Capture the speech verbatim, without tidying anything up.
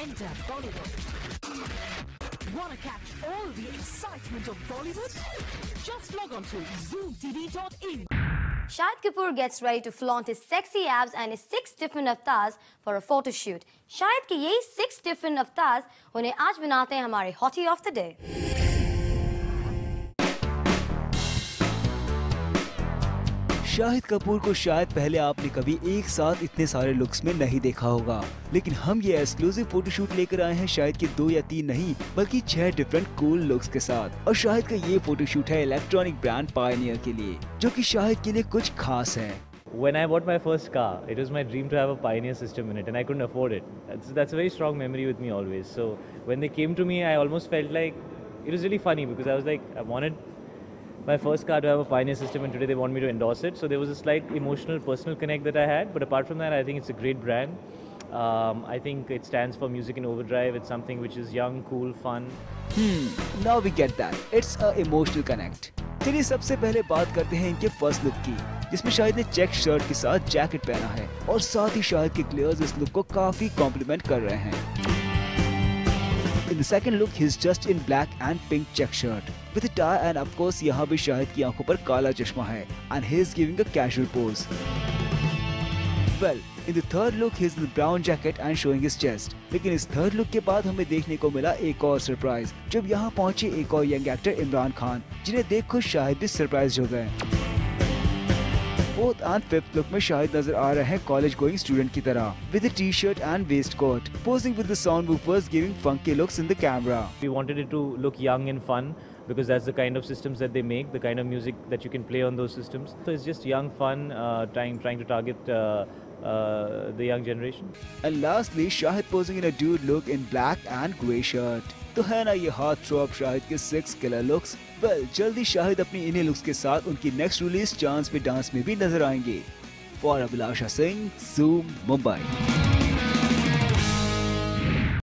Enter Bollywood. Wanna catch all the excitement of Bollywood? Just log on to zoom t v dot in. Shahid Kapoor gets ready to flaunt his sexy abs and his six different avatars for a photo shoot. Shahid के यही six different avatars उन्हें आज बनाते हैं हमारे hottie of the day. Shahid Kapoor को शायद पहले आपने कभी एक साथ इतने सारे लुक्स में नहीं देखा होगा, लेकिन हम ये एक्सक्लूसिव फोटोशूट लेकर आए हैं शाहिद के दो या तीन नहीं बल्कि छह डिफरेंट कूल लुक्स के साथ। और शाहिद का ये फोटोशूट है इलेक्ट्रॉनिक ब्रांड पायनियर के लिए, जो कि शाहिद के लिए कुछ खास है। When I bought my first car, it was my dream to have a Pioneer system in it, and I couldn't afford it. That's, that's a very strong memory with me always. So when they came to me, I almost felt like it was really funny because I was like, I wanted my first car to have a Pioneer system, and today they want me to endorse it. So there was a slight emotional, personal connect that I had. But apart from that, I think it's a great brand. Um, I think it stands for music in overdrive. It's something which is young, cool, fun. Hmm, now we get that. It's a emotional connect. चलिए सबसे पहले बात करते हैं इनके first look की, जिसमें शाहिद ने चेक शर्ट के साथ जैकेट पहना है और साथ ही शाहिद के ग्लेयर्स इस लुक को काफी कॉम्प्लीमेंट कर रहे हैं। In the second look, he's just in black and pink check shirt with a tie, and of course यहाँ भी शाहिद की आंखों पर काला चश्मा है, and he's giving a casual pose. Well, in the third look, he's in the brown jacket and showing his chest. लेकिन इस थर्ड लुक के बाद हमें देखने को मिला एक और सरप्राइज, जब यहाँ पहुंचे एक और यंग एक्टर इमरान खान, जिन्हें देख खुद शाहिद भी सरप्राइज हो गए। फोर्थ एंड फिफ्थ लुक में शाहिद नजर आ रहे हैं कॉलेज गोइंग स्टूडेंट की तरह, with a t-shirt and waistcoat, posing with the sound woofers, giving funky looks in the camera. We wanted it to look young and fun because that's the kind of systems that they make, the kind of music that you can play on those systems. So it's just young, fun, uh, trying trying to target uh, uh, the young generation. And lastly, Shahid posing in a dude look in black and grey shirt. तो है ना ये हाथ थ्रोप शाहिद के six killer looks. Well, जल्दी शाहिद अपनी इन्हीं looks के साथ उनकी नेक्स्ट रिलीज चांस पे डांस में भी नजर आएंगे। For Abhilasha Singh, Zoom, Mumbai.